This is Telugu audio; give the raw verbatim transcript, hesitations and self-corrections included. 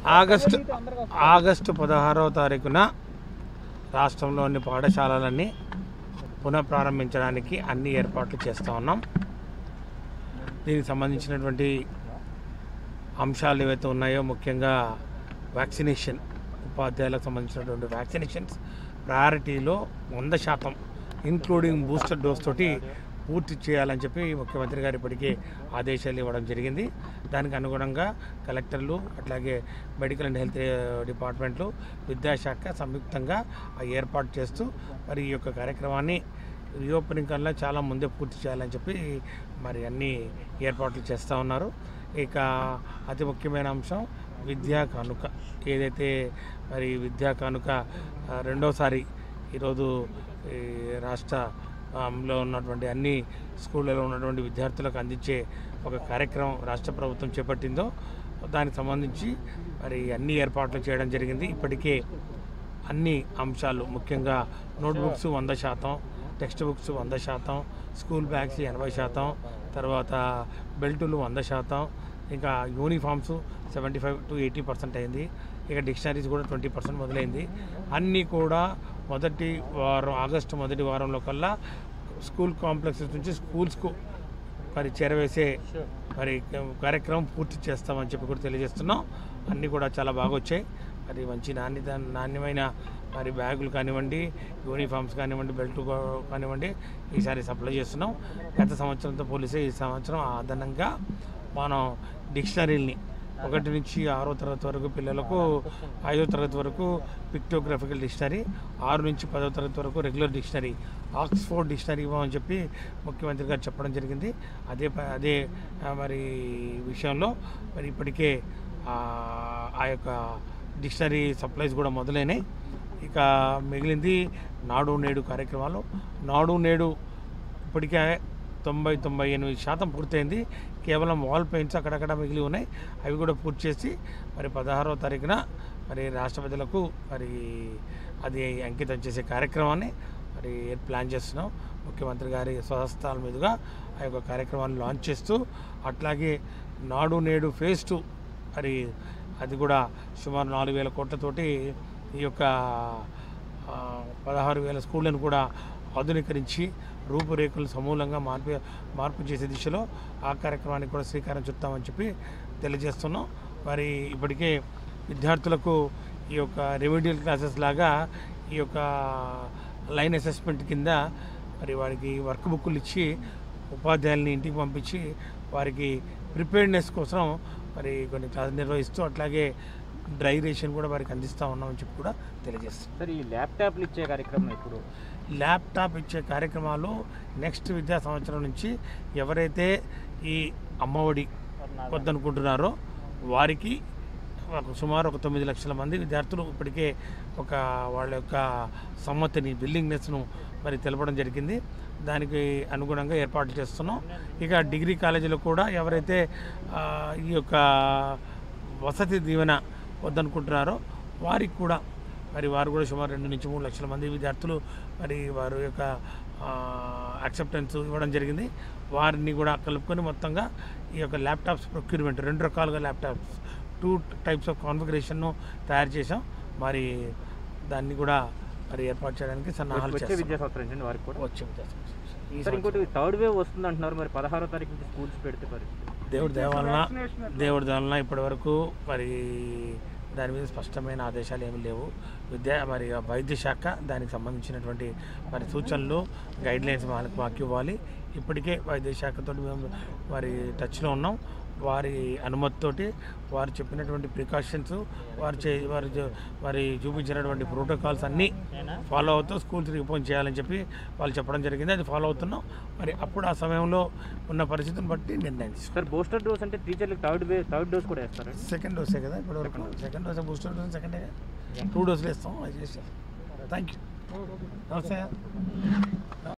ఆగస్టు ఆగస్టు పదహారవ తారీఖున రాష్ట్రంలోని పాఠశాలలన్నీ పునఃప్రారంభించడానికి అన్ని ఏర్పాట్లు చేస్తూ ఉన్నాం. దీనికి సంబంధించినటువంటి అంశాలు ఏవైతే ఉన్నాయో ముఖ్యంగా వ్యాక్సినేషన్, ఉపాధ్యాయులకు సంబంధించినటువంటి వ్యాక్సినేషన్స్ ప్రయారిటీలో వంద శాతం ఇంక్లూడింగ్ బూస్టర్ డోస్ తోటి పూర్తి చేయాలని చెప్పి ముఖ్యమంత్రి గారు ఇప్పటికే ఆదేశాలు ఇవ్వడం జరిగింది. దానికి అనుగుణంగా కలెక్టర్లు అట్లాగే మెడికల్ అండ్ హెల్త్ డిపార్ట్మెంట్లు, విద్యాశాఖ సంయుక్తంగా ఏర్పాటు చేస్తూ మరి ఈ యొక్క కార్యక్రమాన్ని రీఓపెనింగ్ కన్నా చాలా ముందే పూర్తి చేయాలని చెప్పి మరి అన్ని ఏర్పాట్లు చేస్తూ ఉన్నారు. ఇక అతి ముఖ్యమైన అంశం విద్యా కానుక. ఏదైతే మరి విద్యా కానుక రెండోసారి ఈరోజు రాష్ట్ర లో ఉన్నటువంటి అన్ని స్కూళ్ళలో ఉన్నటువంటి విద్యార్థులకు అందించే ఒక కార్యక్రమం రాష్ట్ర ప్రభుత్వం చేపట్టిందో దానికి సంబంధించి మరి అన్ని ఏర్పాట్లు చేయడం జరిగింది. ఇప్పటికే అన్ని అంశాలు ముఖ్యంగా నోట్బుక్స్ వంద శాతం, టెక్స్ట్ బుక్స్ వంద శాతం, స్కూల్ బ్యాగ్స్ ఎనభై శాతం, తర్వాత బెల్టులు వంద శాతం, ఇంకా uniforms seventy five to eighty percent అయింది. ఇక డిక్షనరీస్ కూడా ట్వంటీ పర్సెంట్ మొదలైంది. అన్నీ కూడా మొదటి వారం ఆగస్టు మొదటి వారంలో కల్లా స్కూల్ కాంప్లెక్సెస్ నుంచి స్కూల్స్కు మరి చేరవేసే మరి కార్యక్రమం పూర్తి చేస్తామని చెప్పి కూడా తెలియజేస్తున్నాం. అన్నీ కూడా చాలా బాగా వచ్చాయి. మరి మంచి నాణ్యత నాణ్యమైన మరి బ్యాగులు కానివ్వండి, యూనిఫామ్స్ కానివ్వండి, బెల్ట్ కానివ్వండి ఈసారి సప్లై చేస్తున్నాం. గత సంవత్సరంతో పోలిస్తే ఈ సంవత్సరం అదనంగా మనం డిక్షనరీని ఒకటి నుంచి ఆరో తరగతి వరకు పిల్లలకు, ఐదో తరగతి వరకు పిక్టోగ్రఫికల్ డిక్షనరీ, ఆరు నుంచి పదో తరగతి వరకు రెగ్యులర్ డిక్షనరీ, ఆక్స్ఫోర్డ్ డిక్షనరీ ఇవ్వమని చెప్పి ముఖ్యమంత్రి గారు చెప్పడం జరిగింది. అదే అదే మరి విషయంలో మరి ఇప్పటికే ఆ యొక్క డిక్షనరీ సప్లైస్ కూడా మొదలైనాయి. ఇక మిగిలింది నాడు నేడు కార్యక్రమాలు. నాడు నేడు ఇప్పటికే తొంభై తొంభై ఎనిమిది శాతం పూర్తయింది. కేవలం వాల్ పెయింట్స్ అక్కడక్కడ మిగిలి ఉన్నాయి. అవి కూడా పూర్తి చేసి మరి పదహారవ తారీఖున మరి రాష్ట్రపతులకు మరి అది అంకితం చేసే కార్యక్రమాన్ని మరి ప్లాన్ చేస్తున్నాం. ముఖ్యమంత్రి గారి స్వహస్తాల మీదుగా ఆ యొక్క కార్యక్రమాన్ని లాంచ్ చేస్తూ అట్లాగే నాడు నేడు ఫేజ్ టూ మరి అది కూడా సుమారు నాలుగు వేల కోట్లతోటి ఈ యొక్క పదహారు వేల స్కూళ్ళను కూడా ఆధునీకరించి రూపురేఖలు సమూలంగా మార్పు మార్పు చేసే దిశలో ఆ కార్యక్రమానికి కూడా శ్రీకారం చుట్టామని చెప్పి తెలియజేస్తున్నాం. మరి ఇప్పటికే విద్యార్థులకు ఈ యొక్క రెమెడియల్ క్లాసెస్ లాగా ఈ యొక్క లైన్ అసెస్మెంట్ కింద మరి వారికి వర్క్ బుక్లు ఇచ్చి ఉపాధ్యాయుల్ని ఇంటికి పంపించి వారికి ప్రిపేర్డ్నెస్ కోసం మరి కొన్ని క్లాసులు నిర్వహిస్తూ అట్లాగే డ్రై రేషన్ కూడా వారికి అందిస్తూ ఉన్నామని చెప్పి కూడా తెలియజేస్తాం. సార్, ఈ ల్యాప్టాప్లు ఇచ్చే కార్యక్రమం ఇప్పుడు ల్యాప్టాప్ ఇచ్చే కార్యక్రమాలు నెక్స్ట్ విద్యా సంవత్సరం నుంచి ఎవరైతే ఈ అమ్మఒడి వద్దనుకుంటున్నారో వారికి సుమారు ఒక తొమ్మిది లక్షల మంది విద్యార్థులు ఇప్పటికే ఒక వాళ్ళ యొక్క సమ్మతిని, బిల్లింగ్నెస్ను మరి తెలపడం జరిగింది. దానికి అనుగుణంగా ఏర్పాట్లు చేస్తున్నాం. ఇక డిగ్రీ కాలేజీలో కూడా ఎవరైతే ఈ యొక్క వసతి దీవెన వద్దనుకుంటున్నారో వారికి కూడా మరి వారు కూడా సుమారు రెండు నుంచి మూడు లక్షల మంది విద్యార్థులు మరి వారి యొక్క యాక్సెప్టెన్స్ ఇవ్వడం జరిగింది. వారిని కూడా కలుపుకొని మొత్తంగా ఈ యొక్క ల్యాప్టాప్స్ ప్రొక్యూర్మెంట్ రెండు రకాలుగా ల్యాప్టాప్స్ టూ టైప్స్ ఆఫ్ కాన్ఫిగరేషన్ను తయారు చేసాం. మరి దాన్ని కూడా మరి ఏర్పాటు చేయడానికి సన్నాహాలు విద్యా సంవత్సరం వారికి కూడా వచ్చే విద్యా సంవత్సరం. ఇంకోటి థర్డ్ వేవ్ వస్తుంది అంటున్నారు. మరి పదహారో తారీఖు నుంచి స్కూల్స్ పెడితే పరిస్థితి దేవుడి దేవాలన దేవుడి దేవాలన ఇప్పటి వరకు మరి దాని మీద స్పష్టమైన ఆదేశాలు ఏమీ లేవు. విద్యా మరి వైద్య శాఖ దానికి సంబంధించినటువంటి మరి సూచనలు, గైడ్లైన్స్ వాళ్ళకి మాకు ఇవ్వాలి. ఇప్పటికే వైద్య శాఖతో మేము మరి టచ్లో ఉన్నాం. వారి అనుమతితోటి వారు చెప్పినటువంటి ప్రికాషన్స్, వారు చే వారు మరి చూపించినటువంటి ప్రోటోకాల్స్ అన్నీ ఫాలో అవుతూ స్కూల్స్ రీఓపెన్ చేయాలని చెప్పి వాళ్ళు చెప్పడం జరిగింది. అది ఫాలో అవుతున్నాం. మరి అప్పుడు ఆ సమయంలో ఉన్న పరిస్థితిని బట్టి నిర్ణయం తీసుకుంటాం. సార్, బూస్టర్ డోస్ అంటే టీచర్లకు థర్డ్ వే థర్డ్ డోస్ కూడా వేస్తారు? సెకండ్ డోసే కదా ఇప్పుడు వరకు. సెకండ్ డోసే, బూస్టర్ డోస్ సెకండే, టూ డోసులు వేస్తాం. అది చేస్తాం. Thank you. నమస్తే.